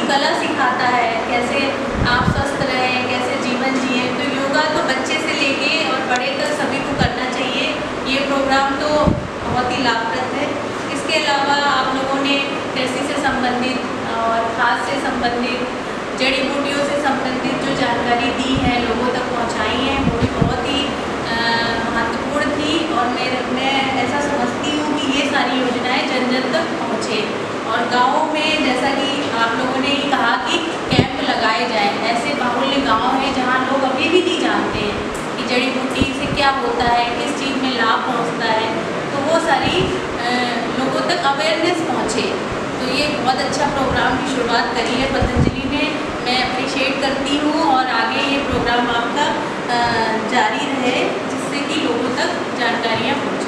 कला सिखाता है, कैसे आप स्वस्थ रहें, कैसे जीवन जिए। तो योगा तो बच्चे से लेके और बड़े तक सभी को करना चाहिए। ये प्रोग्राम तो बहुत ही लाभप्रद है। इसके अलावा आप लोगों ने कृषि से संबंधित और खाद से संबंधित, जड़ी बूटियों से संबंधित जो जानकारी दी है, लोगों तक पहुंचाई है, वो भी बहुत ही महत्वपूर्ण थी। और मैं ऐसा समझती हूँ कि ये सारी योजनाएं जन जन तक पहुँचे। और गाँवों में जैसा कि आप लोगों ने ही कहा कि कैंप लगाए जाएं, ऐसे बाहुल्य गाँव हैं जहाँ लोग अभी भी नहीं जानते हैं कि जड़ी बूटी से क्या होता है, किस चीज़ में लाभ पहुँचता है। तो वो सारी लोगों तक अवेयरनेस पहुँचे। तो ये बहुत अच्छा प्रोग्राम की शुरुआत करी है पतंजलि ने, मैं अप्रिशिएट करती हूँ। और आगे ये प्रोग्राम आपका जारी रहे, जिससे कि लोगों तक जानकारियाँ